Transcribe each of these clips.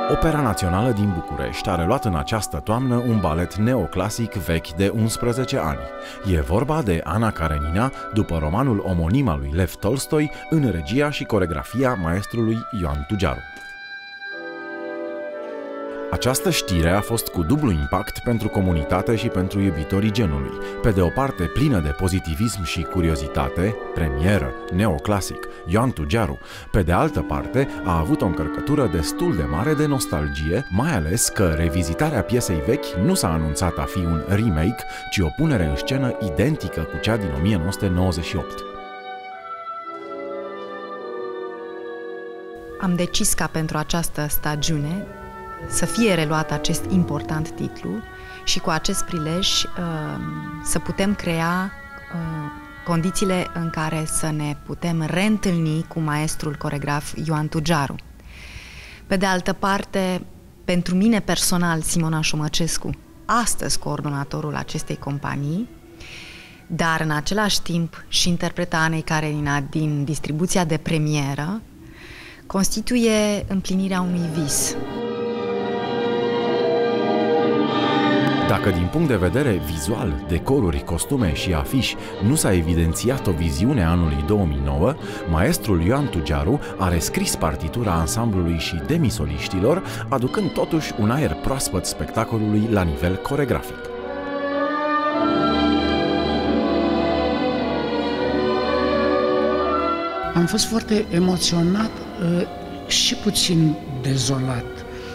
Opera Națională din București a reluat în această toamnă un balet neoclasic vechi de 11 ani. E vorba de Ana Karenina, după romanul omonim al lui Lev Tolstoi, în regia și coregrafia maestrului Ioan Tugiaru. Această știre a fost cu dublu impact pentru comunitate și pentru iubitorii genului. Pe de o parte plină de pozitivism și curiozitate, premieră, neoclasic, Ioan Tugiaru. Pe de altă parte a avut o încărcătură destul de mare de nostalgie, mai ales că revizitarea piesei vechi nu s-a anunțat a fi un remake, ci o punere în scenă identică cu cea din 1998. Am decis ca pentru această stagiune să fie reluat acest important titlu și cu acest prilej să putem crea condițiile în care să ne putem reîntâlni cu maestrul coregraf Ioan Tugiaru. Pe de altă parte, pentru mine personal, Simona Șomăcescu, astăzi coordonatorul acestei companii, dar în același timp și interpreta Anei Karenina din distribuția de premieră, constituie împlinirea unui vis. Dacă din punct de vedere vizual, decoruri, costume și afiș nu s-a evidențiat o viziune a anului 2009, maestrul Ioan Tugiaru a rescris partitura ansamblului și demisoliștilor, aducând totuși un aer proaspăt spectacolului la nivel coregrafic. Am fost foarte emoționat și puțin dezolat.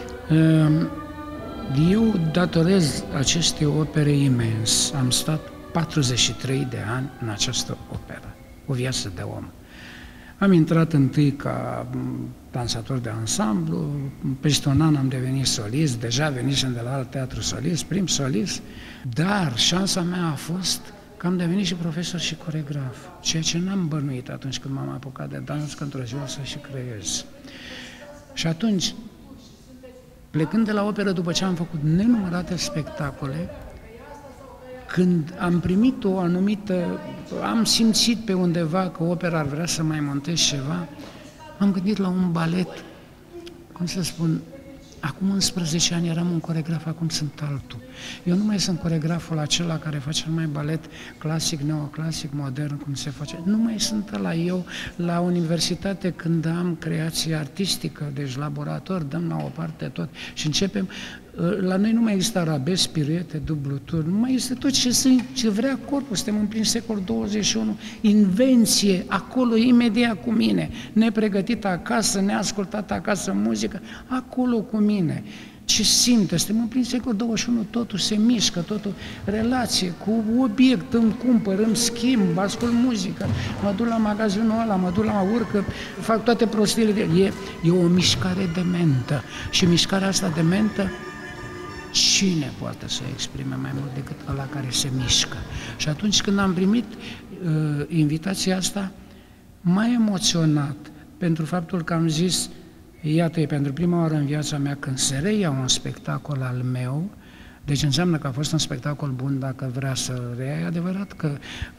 Eu datorez acestei opere imens. Am stat 43 de ani în această operă, o viață de om. Am intrat întâi ca dansator de ansamblu, peste un an am devenit solist, deja venisem de la alt teatru solist, prim solist, dar șansa mea a fost că am devenit și profesor și coregraf, ceea ce n-am bănuit atunci când m-am apucat de dans, că într-o zi o să și creez. Și atunci, plecând de la operă, după ce am făcut nenumărate spectacole, când am primit o anumită, am simțit pe undeva că opera ar vrea să mai montez ceva, m-am gândit la un balet, cum să spun, acum 11 ani eram un coregraf, acum sunt altul. Eu nu mai sunt coregraful acela care face numai balet clasic, neoclasic, modern, cum se face. Nu mai sunt ăla. Eu, la universitate, când am creație artistică, deci laborator, dăm la o parte tot și începem. La noi nu mai există arabesc, piruete, dublu tur, nu mai este tot ce vrea corpul. Suntem în plin secol 21, invenție, acolo, imediat cu mine, nepregătit acasă, neascultat acasă muzică, acolo cu mine. Ce simte, suntem în plin secol 21, totul se mișcă, totul, relație cu obiect, îmi cumpăr, îmi schimb, ascult muzică, mă duc la magazinul ăla, mă duc la urcă, fac toate prostiile de el. E o mișcare dementă și mișcarea asta dementă, cine poate să exprime mai mult decât ăla care se mișcă? Și atunci când am primit invitația asta, m-a emoționat pentru faptul că am zis, iată, e pentru prima oară în viața mea când se reia un spectacol al meu, deci înseamnă că a fost un spectacol bun dacă vrea să reia. E adevărat că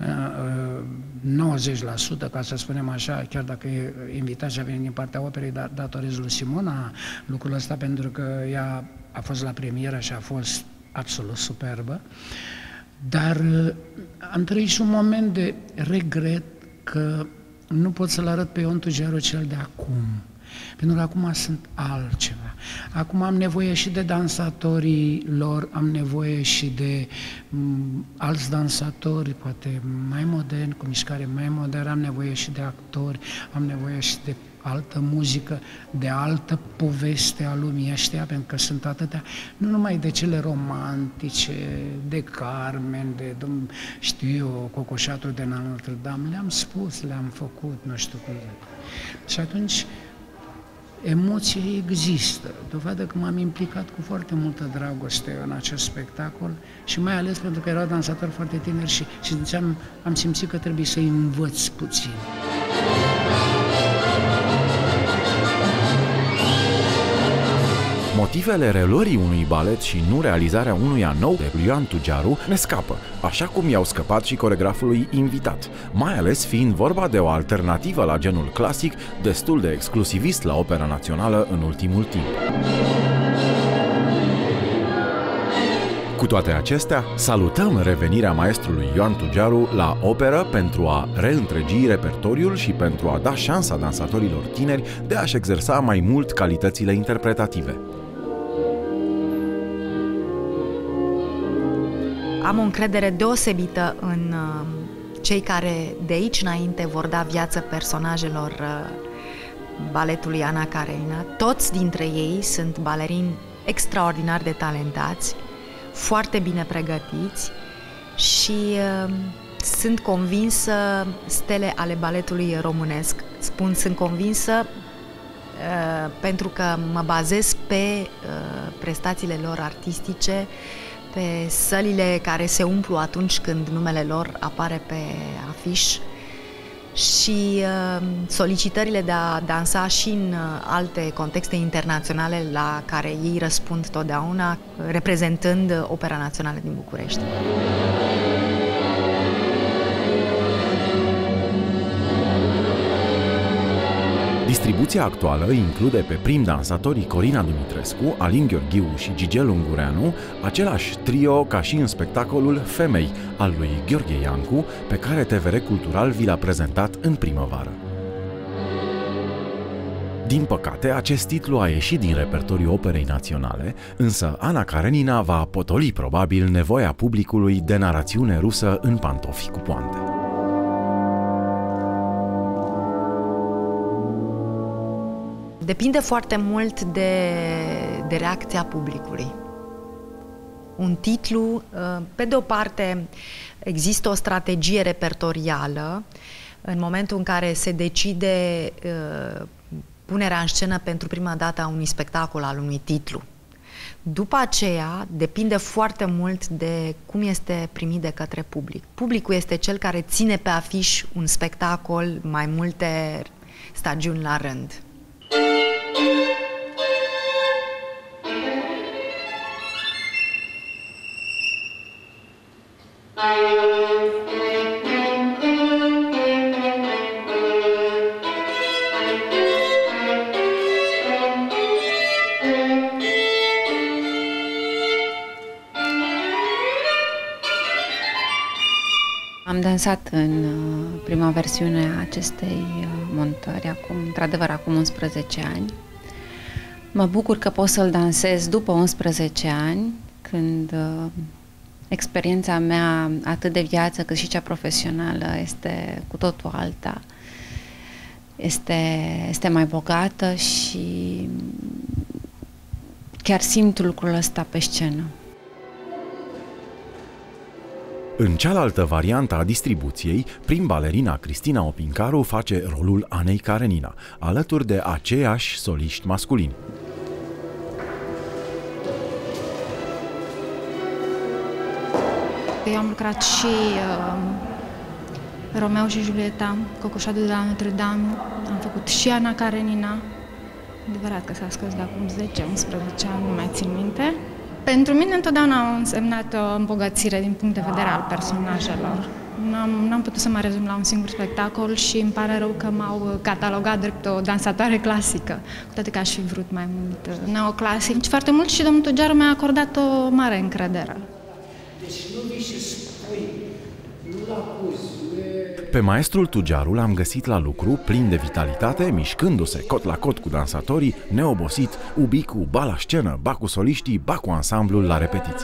90%, ca să spunem așa, chiar dacă invitația vine din partea operei, datorez lui Simona lucrul ăsta, pentru că ea a fost la premieră și a fost absolut superbă, dar am trăit și un moment de regret că nu pot să-l arăt pe Ioan Tugiaru cel de acum. Pentru că acum sunt altceva. Acum am nevoie și de dansatorii lor, am nevoie și de alți dansatori, poate mai moderni, cu mișcare mai modernă, am nevoie și de actori, am nevoie și de altă muzică, de altă poveste a lumii ăștia, pentru că sunt atâtea, nu numai de cele romantice, de Carmen, de, știu eu, Cocoșatul de Notre Dame, le-am spus, le-am făcut, nu știu cum. Și atunci, emoția există, dovadă că m-am implicat cu foarte multă dragoste în acest spectacol și mai ales pentru că erau dansatori foarte tineri și am simțit că trebuie să-i învăț puțin. Motivele reluării unui balet și nu realizarea unuia nou de Ioan Tugearu ne scapă, așa cum i-au scăpat și coregrafului invitat, mai ales fiind vorba de o alternativă la genul clasic, destul de exclusivist la Opera Națională în ultimul timp. Cu toate acestea, salutăm revenirea maestrului Ioan Tugearu la operă pentru a reîntregi repertoriul și pentru a da șansa dansatorilor tineri de a-și exersa mai mult calitățile interpretative. Am o încredere deosebită în cei care de aici înainte vor da viață personajelor baletului Ana Karenina. Toți dintre ei sunt balerini extraordinar de talentați, foarte bine pregătiți și sunt convinsă stele ale baletului românesc. Spun sunt convinsă pentru că mă bazez pe prestațiile lor artistice, pe sălile care se umplu atunci când numele lor apare pe afiș și solicitările de a dansa și în alte contexte internaționale la care ei răspund totdeauna, reprezentând Opera Națională din București. Distribuția actuală include pe prim dansatorii Corina Dumitrescu, Alin Gheorghiu și Gigel Ungureanu, același trio ca și în spectacolul Femei al lui Gheorghe Iancu, pe care TVR Cultural vi l-a prezentat în primăvară. Din păcate, acest titlu a ieșit din repertoriul Operei Naționale, însă Ana Karenina va potoli probabil nevoia publicului de narațiune rusă în pantofi cu poante. Depinde foarte mult de reacția publicului. Un titlu, pe de o parte, există o strategie repertorială în momentul în care se decide punerea în scenă pentru prima dată a unui spectacol, al unui titlu. După aceea, depinde foarte mult de cum este primit de către public. Publicul este cel care ține pe afiș un spectacol mai multe stagiuni la rând. Am dansat în prima versiune a acestei montări, într-adevăr, acum 11 ani. Mă bucur că pot să-l dansez după 11 ani, când experiența mea, atât de viață cât și cea profesională, este cu totul alta. Este mai bogată și chiar simt lucrul ăsta pe scenă. În cealaltă variantă a distribuției, prim balerina Cristina Opincaru face rolul Anei Karenina, alături de aceiași soliști masculini. Eu am lucrat și Romeo și Julieta, Cocoșadul de la Notre-Dame, am făcut și Ana Karenina. Adevărat că s-a scos de acum 10-11 ani, nu mai țin minte. Pentru mine întotdeauna a însemnat o îmbogățire din punct de vedere al personajelor. N-am putut să mă rezum la un singur spectacol și îmi pare rău că m-au catalogat drept o dansatoare clasică, cu toate că aș fi vrut mai mult neoclasic. Foarte mult și domnul Tugearu mi-a acordat o mare încredere. Deci nu vii și spui, nu-l acuzi. Pe maestrul Tugearu l-am găsit la lucru, plin de vitalitate, mișcându-se cot la cot cu dansatorii, neobosit, ubicu, ba la scenă, ba cu soliștii, ba cu ansamblul la repetiții.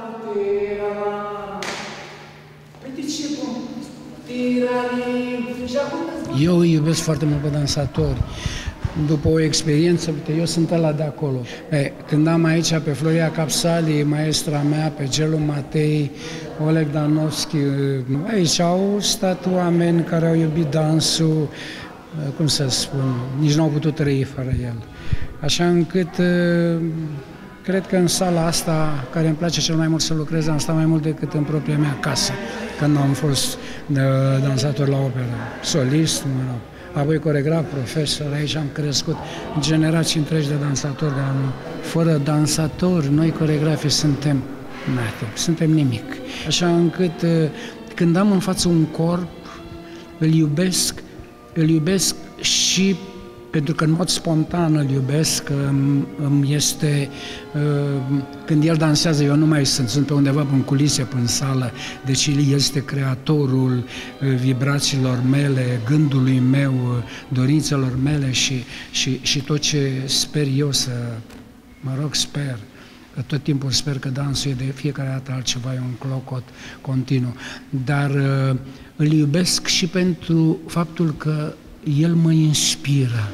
Eu îi iubesc foarte mult pe dansatori. După o experiență, eu sunt ăla de acolo. Când am aici pe Floria Capsali, maestra mea, pe Gelu Matei, Oleg Danovski, aici au stat oameni care au iubit dansul, cum să spun, nici nu au putut trăi fără el. Așa încât, cred că în sala asta, care îmi place cel mai mult să lucrez, am stat mai mult decât în propria mea casă, când am fost dansator la operă, solist, mă rog. apoi coregraf, profesor, aici am crescut generații întregi de dansatori de anul. Fără dansatori, noi coregrafii suntem nothing, suntem nimic. Așa încât când am în față un corp, îl iubesc și pentru că în mod spontan îl iubesc, îmi este, când el dansează, eu nu mai sunt pe undeva în culise, în sală, deci el este creatorul vibrațiilor mele, gândului meu, dorințelor mele și tot ce sper eu sper, că tot timpul sper că dansul e de fiecare dată altceva, e un clocot continuu, dar îl iubesc și pentru faptul că el mă inspiră.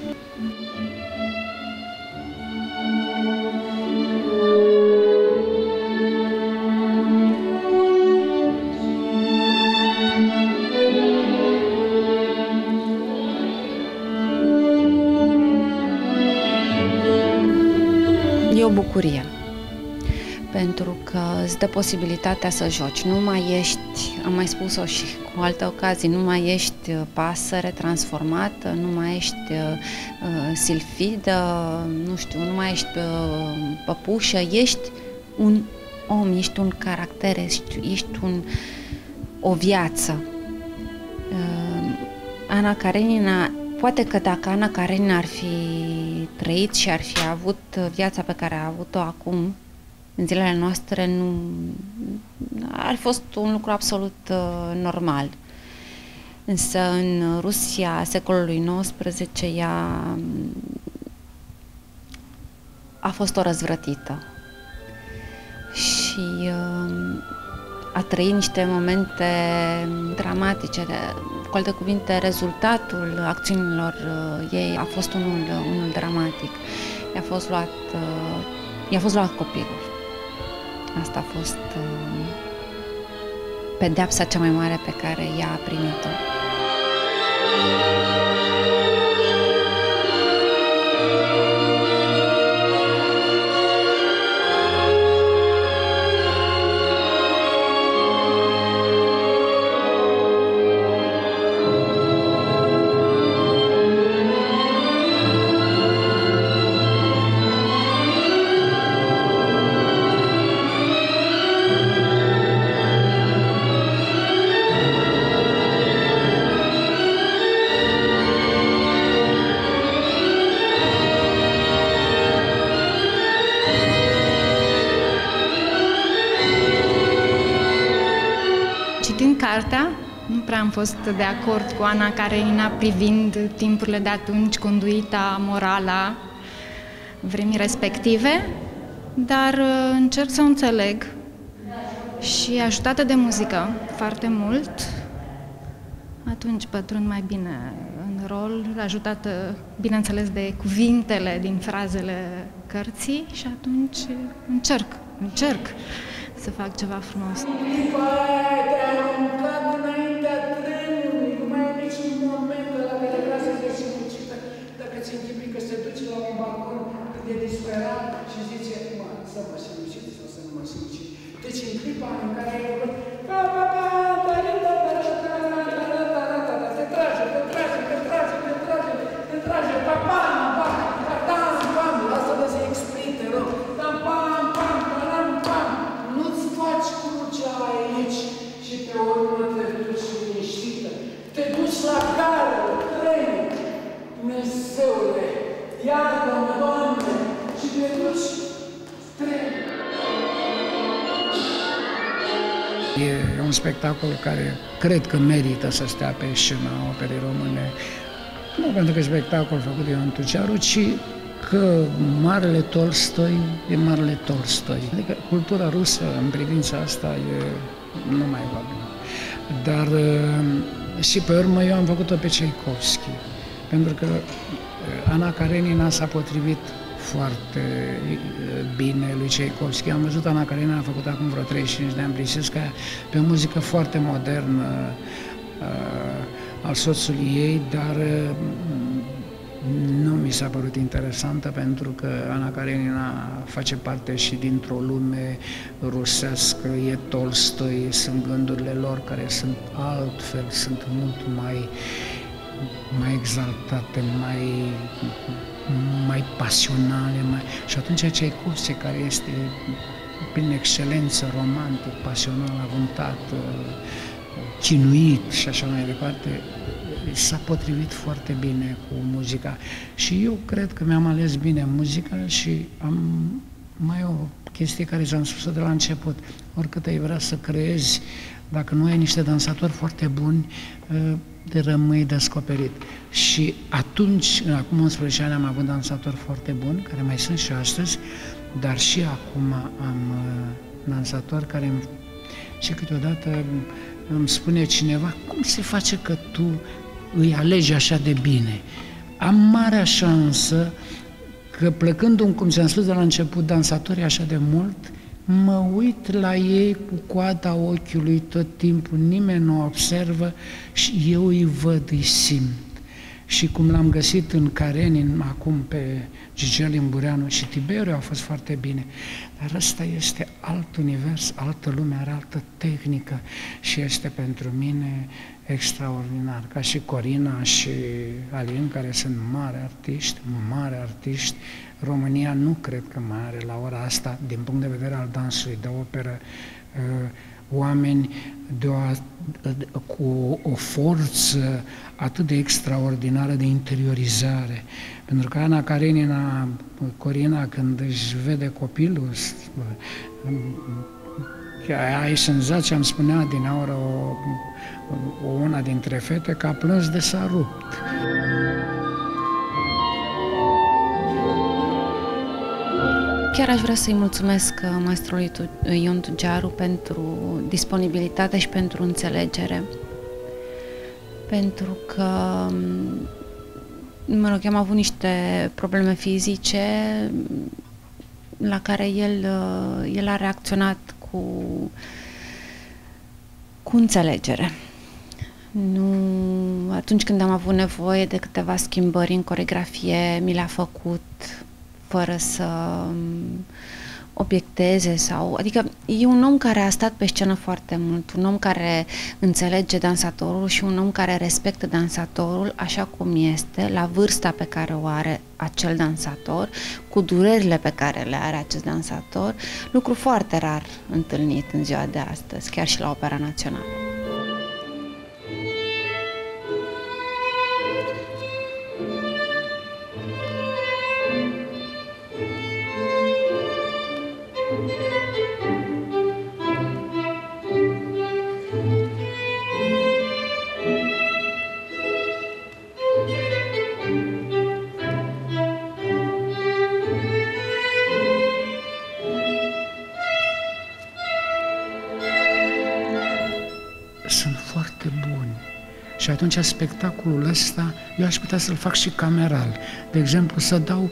E o bucurie, pentru că îți dă posibilitatea să joci. Nu mai ești, am mai spus-o și cu alte ocazii, nu mai ești pasăre transformată, nu mai ești silfidă, nu știu, nu mai ești păpușă, ești un om, ești un caracter, ești o viață. Ana Karenina, poate că dacă Ana Karenina ar fi trăit și ar fi avut viața pe care a avut-o acum, în zilele noastre, nu ar fi fost un lucru absolut normal. Însă în Rusia secolului XIX ea a fost o răzvrătită și a trăit niște momente dramatice. Cu alte cuvinte, rezultatul acțiunilor ei a fost unul dramatic. I-a fost luat copilul. Asta a fost pedeapsa cea mai mare pe care ea a primit-o. Citind cartea, nu prea am fost de acord cu Ana Karenina privind timpurile de atunci, conduita morală a vremii respective, dar încerc să o înțeleg și ajutată de muzică foarte mult, atunci pătrund mai bine în rol, ajutată, bineînțeles, de cuvintele din frazele cărții și atunci încerc să fac ceva frumos. Clipa aia te-ai aruncat înaintea trenului, nu mai e niciun moment la care vrea să fie sinucită. Dacă ți închipui că se duce la un balcon când e disperat și zice, să mă sinucid sau să nu mă sinucid. Deci în clipa în care ai făcut, te trage, lasă-mă să exprim, te rog. Nu-ți faci crucea aici și pe urmă te duci liniștită. Te duci la gară, tren, Dumnezeule, iartă-mă, Doamne, și te duci tren. E un spectacol care cred că merită să stea pe scena Operei Române. Nu pentru că e spectacol făcut de Ioan Tucearu, ci că Marele Tolstoi e Marele Tolstoi. Adică cultura rusă în privința asta e nu mai valabilă. Dar și pe urmă eu am făcut-o pe Tchaikovsky, pentru că Ana Karenina s-a potrivit foarte bine lui Tchaikovsky. Am văzut Ana Karenina, a făcut acum vreo 35 de ani Plisetskaya, pe o muzică foarte modernă al soțului ei, dar nu mi s-a părut interesantă pentru că Ana Karenina face parte și dintr-o lume rusească, e Tolstoi, sunt gândurile lor care sunt altfel, sunt mult mai mai exaltate, mai pasionale, și atunci Tchaikovsky, care este prin excelență romantic, pasional, avântat, chinuit și așa mai departe, s-a potrivit foarte bine cu muzica. Și eu cred că mi-am ales bine muzica și am mai o chestie care ți-am spus de la început. Oricât ai vrea să creezi, dacă nu ai niște dansatori foarte buni, de rămâi descoperit. Și atunci, acum 11 ani, am avut dansatori foarte buni, care mai sunt și astăzi, dar și acum am dansatori care și câteodată îmi spune cineva: cum se face că tu îi alegi așa de bine? Am marea șansă că, plecându-mi, cum ți-am spus de la început, dansatorii așa de mult, mă uit la ei cu coada ochiului tot timpul, nimeni nu observă și eu îi văd, îi simt. Și cum l-am găsit în Karenin, acum pe Gigel Imbureanu și Tiberiu, a fost foarte bine. Dar ăsta este alt univers, altă lume, are altă tehnică și este pentru mine extraordinar. Ca și Corina și Alin, care sunt mari artiști, România nu cred că mai are la ora asta, din punct de vedere al dansului de operă, oameni cu o forță atât de extraordinară de interiorizare. Pentru că Ana Karenina, Corina, când își vede copilul, ai senzația, îmi spunea din aură una dintre fete, că a plâns de s-a rupt. Chiar aș vrea să-i mulțumesc maestrului Ion Tudjaru pentru disponibilitate și pentru înțelegere. Pentru că, mă rog, am avut niște probleme fizice la care el a reacționat cu înțelegere. Nu, atunci când am avut nevoie de câteva schimbări în coreografie, mi le-a făcut fără să obiecteze adică e un om care a stat pe scenă foarte mult, un om care înțelege dansatorul și un om care respectă dansatorul așa cum este, la vârsta pe care o are acel dansator, cu durerile pe care le are acest dansator, lucru foarte rar întâlnit în ziua de astăzi, chiar și la Opera Națională. Sunt foarte buni. Și atunci spectacolul ăsta, eu aș putea să-l fac și cameral. De exemplu, să dau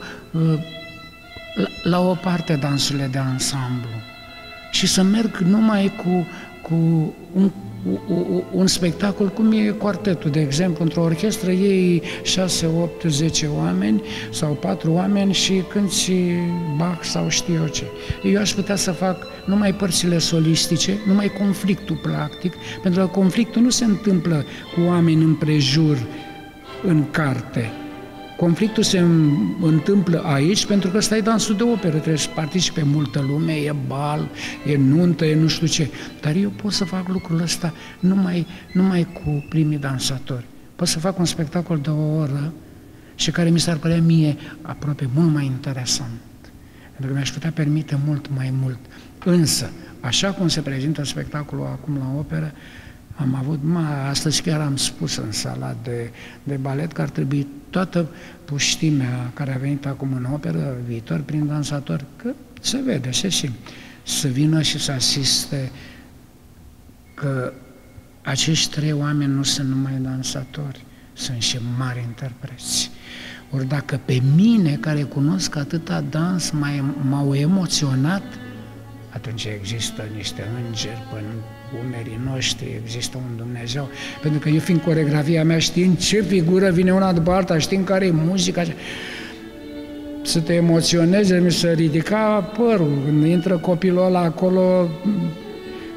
la o parte dansurile de ansamblu și să merg numai cu un spectacol, cum e quartetul, de exemplu, într-o orchestră iei 6, 8, 10 oameni sau 4 oameni și cânti Bach sau știu eu ce. Eu aș putea să fac numai părțile solistice, numai conflictul practic, pentru că conflictul nu se întâmplă cu oameni împrejur în carte. Conflictul se întâmplă aici pentru că ăsta e dansul de operă, trebuie să participe multă lume, e bal, e nuntă, e nu știu ce. Dar eu pot să fac lucrul ăsta numai cu primii dansatori. Pot să fac un spectacol de o oră și care mi s-ar părea mie aproape mult mai interesant. Pentru că mi-aș putea permite mult mai mult. Însă, așa cum se prezintă spectacolul acum la operă, am avut, astăzi chiar am spus în sala de balet că ar trebui toată puștimea care a venit acum în operă, viitor prin dansatori, că se vede, se simte, să vină și să asiste că acești 3 oameni nu sunt numai dansatori, sunt și mari interpreți. Ori dacă pe mine, care cunosc atâta dans, m-au emoționat, atunci există niște îngeri până umerii noștri, există un Dumnezeu. Pentru că eu, fiind coreografia mea, știind ce figură vine una după alta, știind care e muzica, să te emoționeze, mi se ridica părul. Când intră copilul ăla acolo,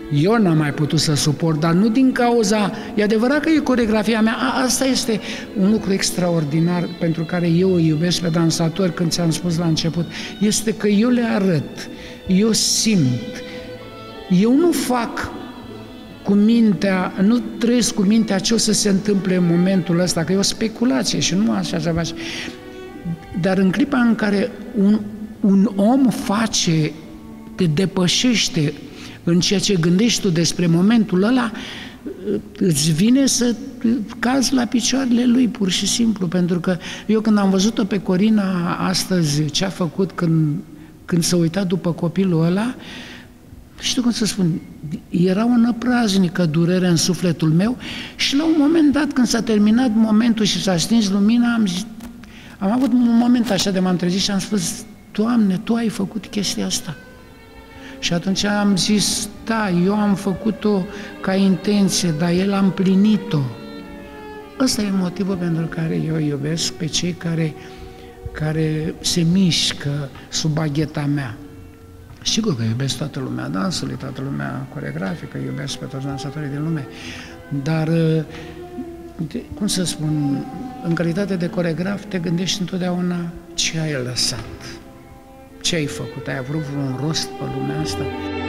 Eu n-am mai putut să suport, dar nu din cauza... E adevărat că e coreografia mea. Asta este un lucru extraordinar pentru care eu îi iubesc pe dansatori, când ți-am spus la început. Este că eu le arăt, eu simt. Eu nu fac cu mintea, nu trăiesc cu mintea ce o să se întâmple în momentul ăsta, că e o speculație și nu așa ceva. Dar în clipa în care un om face, te depășește în ceea ce gândești tu despre momentul ăla, îți vine să cazi la picioarele lui, pur și simplu, pentru că eu când am văzut-o pe Corina astăzi, ce a făcut când s-a uitat după copilul ăla, știu cum să spun, era o năpraznică durere în sufletul meu și la un moment dat, când s-a terminat momentul și s-a stins lumina, am avut un moment așa de m-am trezit și am spus, Doamne, Tu ai făcut chestia asta. Și atunci am zis, da, eu am făcut-o ca intenție, dar El a împlinit-o. Ăsta e motivul pentru care eu iubesc pe cei care se mișcă sub bagheta mea. Sigur că iubesc toată lumea dansului, toată lumea coregrafică, iubesc pe toți dansatorii din lume, dar, cum să spun, în calitate de coregraf te gândești întotdeauna ce ai lăsat. Ce ai făcut? Ai avut vreun rost pe lumea asta?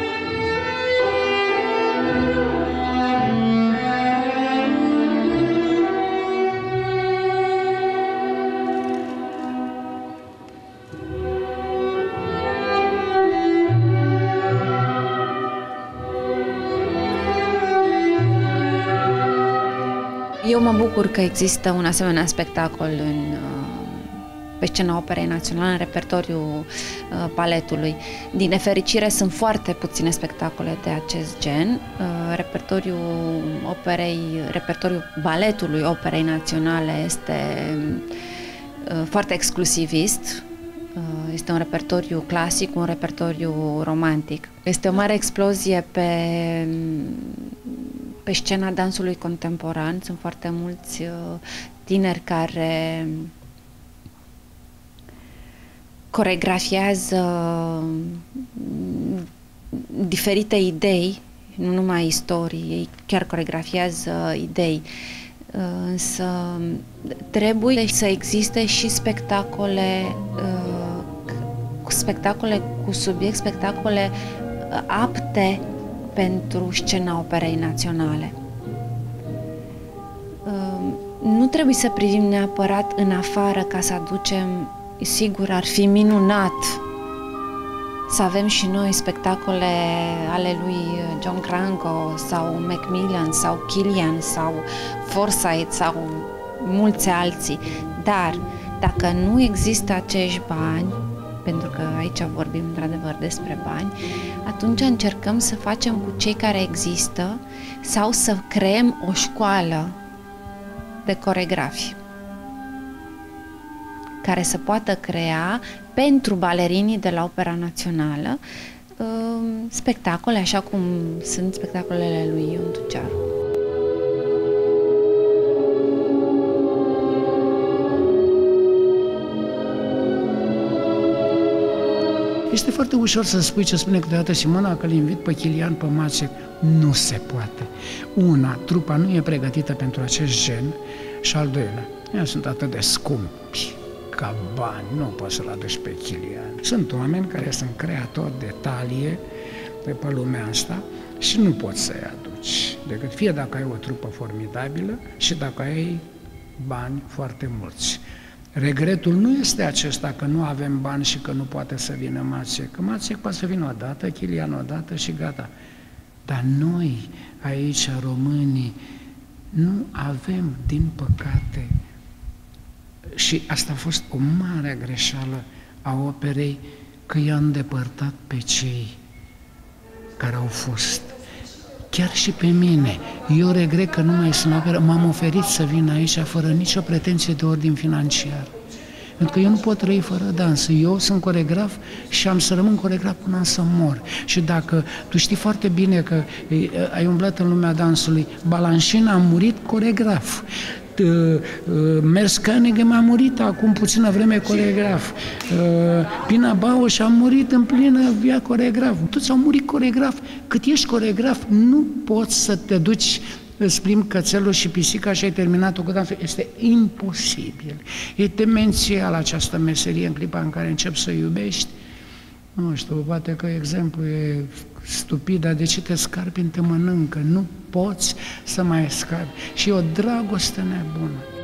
Eu mă bucur că există un asemenea spectacol pe scena Operei Naționale, în repertoriul baletului. Din nefericire, sunt foarte puține spectacole de acest gen. Repertoriul baletului Operei Naționale este foarte exclusivist. Este un repertoriu clasic, un repertoriu romantic. Este o mare explozie pe scena dansului contemporan. Sunt foarte mulți tineri care coregrafiază diferite idei, nu numai istorii, ei chiar coregrafiază idei, însă trebuie să existe și spectacole cu subiect, spectacole apte pentru scena Operei Naționale. Nu trebuie să privim neapărat în afară ca să aducem. Sigur, ar fi minunat să avem și noi spectacole ale lui John Cranko sau Macmillan sau Killian sau Forsyth sau mulți alții, dar dacă nu există acești bani, pentru că aici vorbim într-adevăr despre bani, atunci încercăm să facem cu cei care există sau să creăm o școală de coregrafi care să poată crea pentru balerinii de la Opera Națională spectacole, așa cum sunt spectacolele lui Ion Tucearu. Este foarte ușor să spui ce spune câteodată Simona, că îl invit pe Chilian, pe Maciek. Nu se poate. Una, trupa nu e pregătită pentru acest gen și al doilea, ei sunt atât de scumpi ca bani, nu poți să-l aduci pe Chilian. Sunt oameni care sunt creatori de talie de pe lumea asta și nu poți să-i aduci, decât fie dacă ai o trupă formidabilă și dacă ai bani foarte mulți. Regretul nu este acesta că nu avem bani și că nu poate să vină Maciek. Că Maciek poate să vină o dată, Chilian o dată și gata. Dar noi, aici, românii, nu avem, din păcate, și asta a fost o mare greșeală a operei, că i-a îndepărtat pe cei care au fost. Chiar și pe mine. Eu regret că nu mai sunt operă. M-am oferit să vin aici fără nicio pretenție de ordin financiar. Pentru că eu nu pot trăi fără dans. Eu sunt coregraf și am să rămân coregraf până să mor. Și dacă tu știi foarte bine că ai umblat în lumea dansului, Balanșin a murit coregraf. Merskanigen a murit acum puțină vreme coregraf. Pina Bausch a murit în plină via coregraf. Toți au murit coregraf. Cât ești coregraf, nu poți să te duci, îți plimbi cățelul și pisica și ai terminat-o cu dansul. Este imposibil. E demențial această meserie în clipa în care începi să iubești. Nu știu, poate că exemplu e stupid, dar de ce te scarpi, te mănâncă? Nu poți să mai scapi. Și e o dragoste nebună.